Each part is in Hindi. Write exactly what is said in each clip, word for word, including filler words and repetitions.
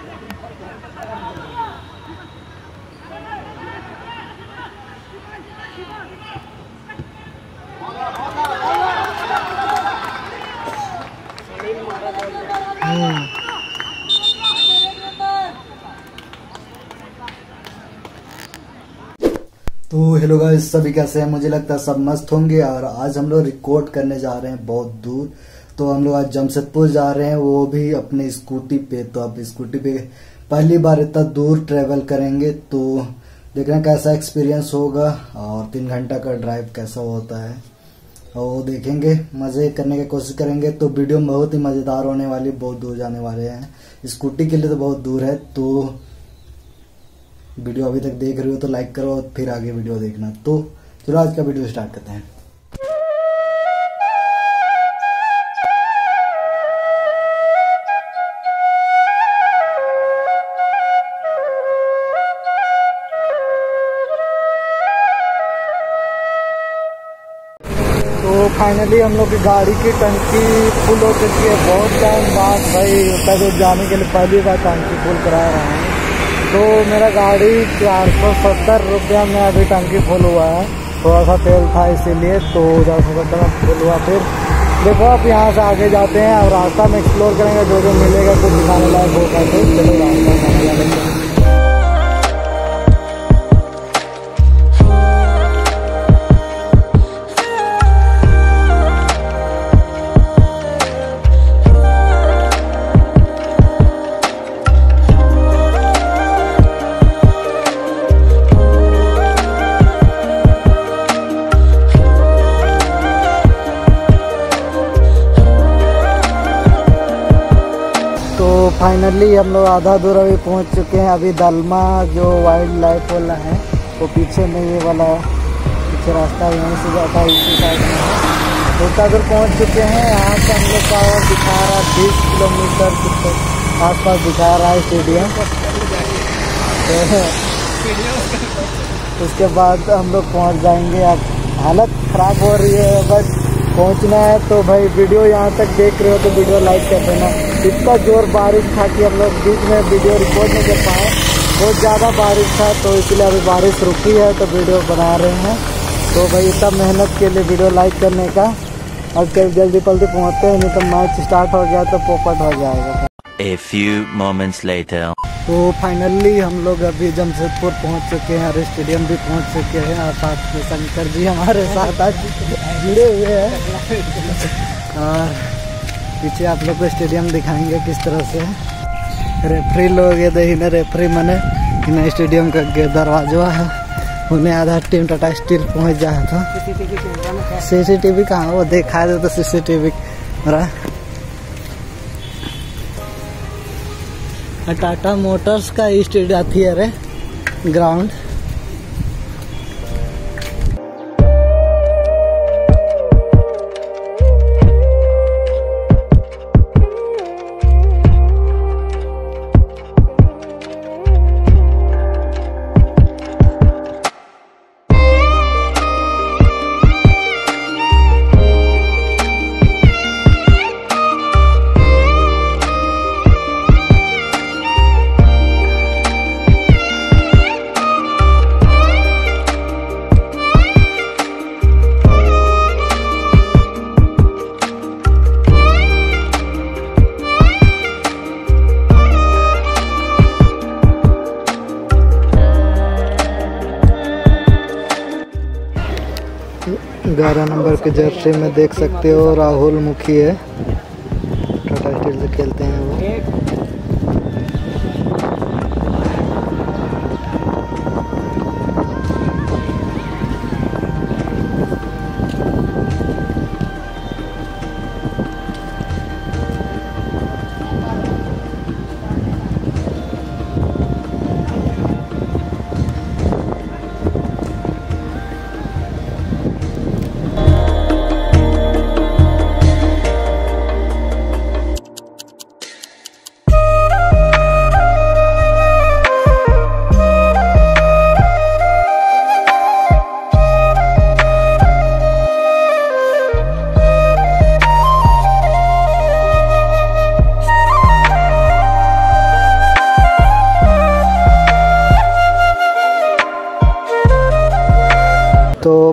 तो हेलो गाइस, सभी कैसे हैं? मुझे लगता है सब मस्त होंगे। और आज हम लोग रिकॉर्ड करने जा रहे हैं बहुत दूर। तो हम लोग आज जमशेदपुर जा रहे हैं, वो भी अपने स्कूटी पे। तो अब स्कूटी पे पहली बार इतना दूर ट्रेवल करेंगे, तो देखना कैसा एक्सपीरियंस होगा और तीन घंटा का ड्राइव कैसा होता है और वो देखेंगे, मजे करने की कोशिश करेंगे। तो वीडियो बहुत ही मजेदार होने वाली, बहुत दूर जाने वाले हैं। स्कूटी के लिए तो बहुत दूर है, तो वीडियो अभी तक देख रहे हो तो लाइक करो और फिर आगे वीडियो देखना। तो चलो आज का वीडियो स्टार्ट करते हैं। तो फाइनली हम लोग की गाड़ी की टंकी फुल हो चुकी है। बहुत टाइम बाद भाई उतना दूर जाने के लिए पहली बार टंकी फुल करा रहा हूँ। तो मेरा गाड़ी चार सौ सत्तर रुपया में अभी टंकी फुल हुआ है। थोड़ा सा तेल था इसीलिए, तो चार सौ सत्तर में फुल हुआ। फिर देखो अब यहाँ से आगे जाते हैं और रास्ता में एक्सप्लोर करेंगे, जो जो मिलेगा कुछ दिखाने लायक होगा। तो चलो रास्ता जाने जाएंगे। फाइनली हम लोग आधा दूर अभी पहुंच चुके हैं। अभी दलमा जो वाइल्ड लाइफ वाला है वो पीछे में, ये वाला पीछे रास्ता यहीं से जाता है, इसी साइड में। तो उतना दूर पहुंच चुके हैं। यहाँ से हम लोग का और दिखा रहा है बीस किलोमीटर के आस पास दिखा रहा है स्टेडियम। तो उसके बाद हम लोग पहुँच जाएंगे। अब हालत ख़राब हो रही है, बट पहुंचना है। तो भाई वीडियो यहाँ तक देख रहे हो तो वीडियो लाइक कर देना। इतना जोर बारिश था कि हम लोग बीच में वीडियो रिकॉर्ड नहीं कर पाए, बहुत ज़्यादा बारिश था। तो इसलिए अभी बारिश रुकी है तो वीडियो बना रहे हैं। तो भाई इतना मेहनत के लिए वीडियो लाइक करने का। और कल जल्दी जल्दी पहुँचते हैं, नहीं तो मैच स्टार्ट हो गया तो पोपट हो जाएगा। A few moments later. तो फाइनली हम लोग अभी जमशेदपुर पहुंच चुके हैं और स्टेडियम भी पहुंच चुके हैं। और साथ में शंकर जी हमारे साथ आज जुड़े हुए हैं। और पीछे आप लोग को स्टेडियम दिखाएंगे किस तरह से। रेफरी लोग ये दही न रेफरी मने इन स्टेडियम का दरवाजा है, उन्हें आधा टीम टाटा स्टील पहुँच जाए। तो सी सी टी वी कहाँ वो देखा दे तो सी सी टी वी मेरा टाटा मोटर्स का स्टेडियम थियर है ग्राउंड। ग्यारह नंबर के जर्सी में देख सकते हो राहुल मुखी है, टाटा स्टील से खेलते हैं वो।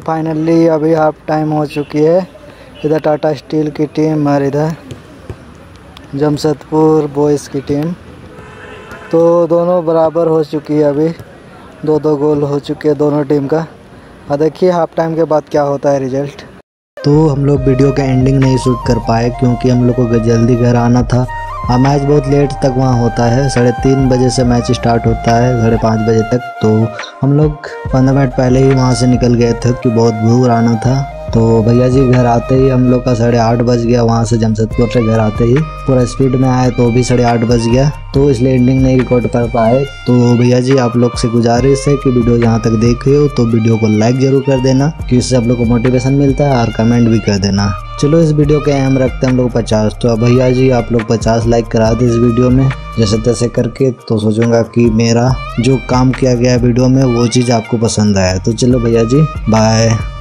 फाइनली अभी हाफ टाइम हो चुकी है। इधर टाटा स्टील की टीम और इधर जमशेदपुर बॉयज़ की टीम, तो दोनों बराबर हो चुकी है। अभी दो दो गोल हो चुके हैं दोनों टीम का। और देखिए हाफ टाइम के बाद क्या होता है रिजल्ट। तो हम लोग वीडियो का एंडिंग नहीं शूट कर पाए क्योंकि हम लोग को जल्दी घर आना था और मैच बहुत लेट तक वहाँ होता है। साढ़े तीन बजे से मैच स्टार्ट होता है साढ़े पाँच बजे तक। तो हम लोग पंद्रह मिनट पहले ही वहाँ से निकल गए थे कि बहुत भूख आना था। तो भैया जी घर आते ही हम लोग का साढ़े आठ बज गया। वहाँ से जमशेदपुर से घर आते ही पूरा स्पीड में आए तो भी साढ़े आठ बज गया, तो इसलिए एंडिंग नहीं रिकॉर्ड कर पाए। तो भैया जी आप लोग से गुजारिश है कि वीडियो यहाँ तक देखे हो तो वीडियो को लाइक ज़रूर कर देना कि इससे आप लोग को मोटिवेशन मिलता है, और कमेंट भी कर देना। चलो इस वीडियो के अहम रखते हैं हम लोग पचास, तो अब भैया जी आप लोग पचास लाइक करा दे इस वीडियो में जैसे तैसे करके। तो सोचूंगा कि मेरा जो काम किया गया वीडियो में वो चीज़ आपको पसंद आया। तो चलो भैया जी बाय।